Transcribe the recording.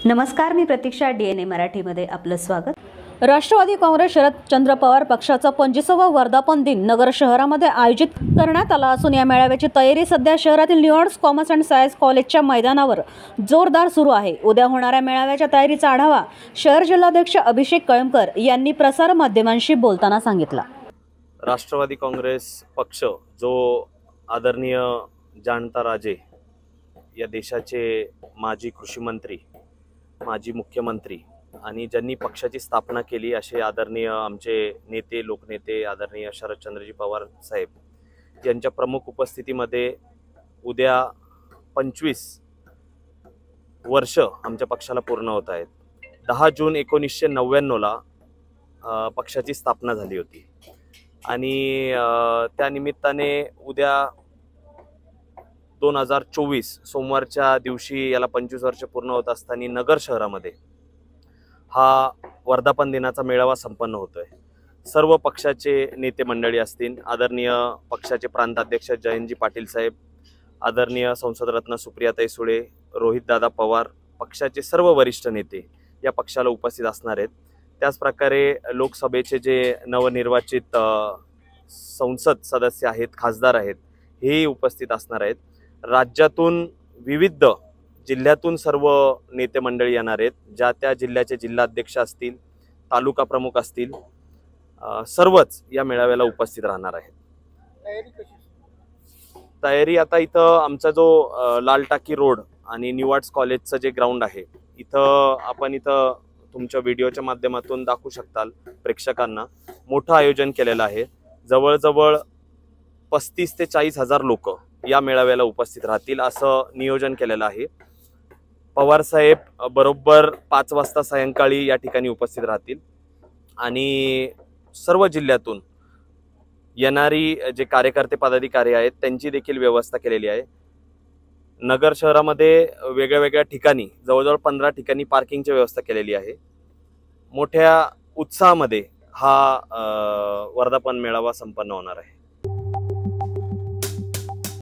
नमस्कार, मी प्रतीक्षा. DNA मराठीमध्ये आपलं स्वागत. राष्ट्रवादी काँग्रेस शरदचंद्र पवार पक्षाचा 25वा वर्धापन दिन नगर शहरामध्ये आयोजित करण्यात आला असून या मेळाव्याची तयारी सध्या शहरातील New Arts Commerce and Science कॉलेजच्या मैदानावर जोरदार सुरू आहे. उद्या होणाऱ्या मेळाव्याच्या तयारीचा आढावा शहर जिल्हाध्यक्ष अभिषेक कळमकर यांनी प्रसार माध्यमांशी बोलताना सांगितला. राष्ट्रवादी काँग्रेस पक्ष जो आदरणीय जाणता राजे या देशाचे माजी कृषी मंत्री, माजी मुख्यमंत्री आणि ज्यांनी पक्षाची स्थापना केली असे आदरणीय आमचे नेते, लोकनेते आदरणीय शरदचंद्रजी पवार साहेब यांच्या प्रमुख उपस्थितीमध्ये उद्या 25 वर्ष आमच्या पक्षाला पूर्ण होत आहेत. 10 जून 1999 ला पक्षाची स्थापना झाली होती आणि त्या निमित्ताने उद्या 2024 सोमवारच्या दिवशी याला 25 वर्ष पूर्ण होत असताना नगर शहरामध्ये हा वर्धापन दिनाचा मेळावा संपन्न होतोय. सर्व पक्षाचे नेते मंडळी असतील, आदरणीय पक्षाचे प्रांताध्यक्ष जयंतजी पाटील साहेब, आदरणीय संसदरत्न सुप्रियाताई सुळे, रोहितदादा पवार, पक्षाचे सर्व वरिष्ठ नेते या पक्षाला उपस्थित असणार आहेत. त्याच प्रकारे लोकसभेचे जे नवनिर्वाचित संसद सदस्य आहेत, खासदार आहेत, हेही उपस्थित असणार आहेत. राज्यातून विविध जिल्ह्यातून सर्व नेते मंडळी येणार आहेत. ज्या त्या जिल्ह्याचे जिल्हाध्यक्ष असतील, तालुका प्रमुख असतील, सर्वच या मेळाव्याला उपस्थित राहणार आहेत. तयारी आता इथं आमचा जो लाल टाकी रोड आणि न्यू आर्ट्स कॉलेजचं जे ग्राउंड आहे, इथं आपण तुमच्या व्हिडिओच्या माध्यमातून दाखवू शकताल प्रेक्षकांना. मोठं आयोजन केलेलं आहे. जवळजवळ 35 ते 40 हजार लोक या मेळाव्याला उपस्थित राहतील असं नियोजन केलेलं आहे. पवार साहेब बरोबर 5 वाजता सायंकाळी या ठिकाणी उपस्थित राहतील आणि सर्व जिल्ह्यातून येणारी जे कार्यकर्ते पदाधिकारी आहेत त्यांची देखील व्यवस्था केलेली आहे. नगर शहरामध्ये वेगळ्या वेगळ्या ठिकाणी जवळजवळ 15 ठिकाणी पार्किंगची व्यवस्था केलेली आहे. मोठ्या उत्साहामध्ये हा वर्धापन मेळावा संपन्न होणार आहे.